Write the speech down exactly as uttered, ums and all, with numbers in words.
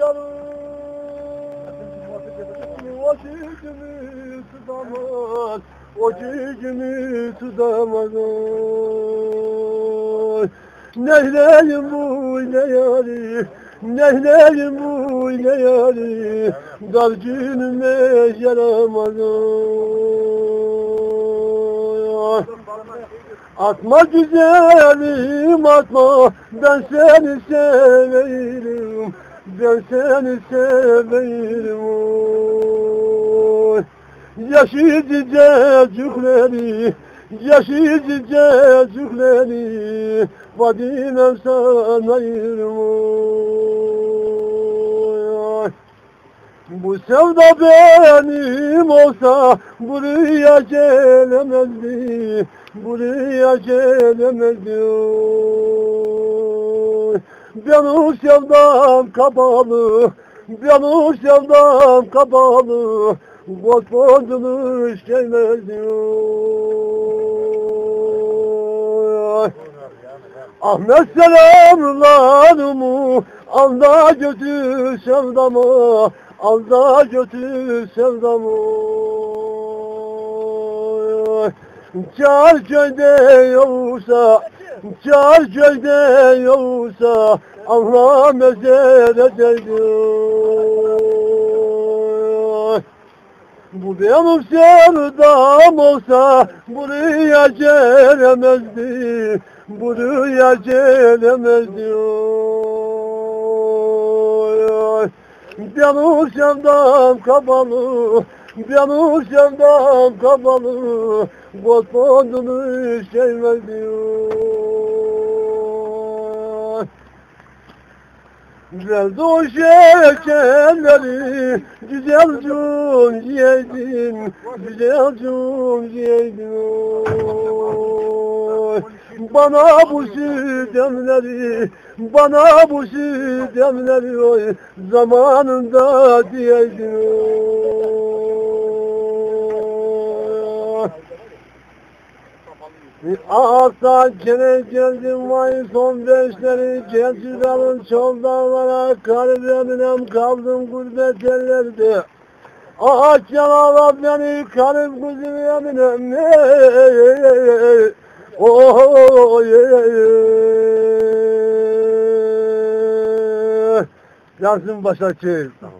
o cicimi tutamaz, o cicimi tutamaz. Neyleyim bu ne yari, neyleyim bu ne yari, dar günüme yaramaz. Atma güzelim atma, ben seni severim, ben seni severim. Oy. Yaşlı cicecikleri, yaşlı cicecikleri, vadinem sana ayırım. Oy. Bu sevda benim olsa buraya gelemezdi, buraya gelemezdi. Benim sevdam kapalı, benim sevdam kapalı, Godford'unu sevmezdi. Ahmet selamlarımı al da götür sevdamı, al da götür sevdamı. Çar köyde yoksa, çar köyde yoksa Allah mezar edeydi. Bu benim sevdam olsa buraya gelemezdi, buraya gelemezdi. Benim sevdam kapalı, benim sevdam kapalı, Godford'unu sevmezdi. Güzel o şekerleri, güzel cum yedim, güzel cum yedim. Bana bu sütemleri, bana bu sütemleri oy, zamanında diyeydim. Ağaktan kere geldim vay son beşleri, Gelsiz alın çol dağlara, kalbiminem kaldım gurbet ellerde. Ağaç yanalar beni, kalp gözüm yeminem. Oh, yansın başa çığır.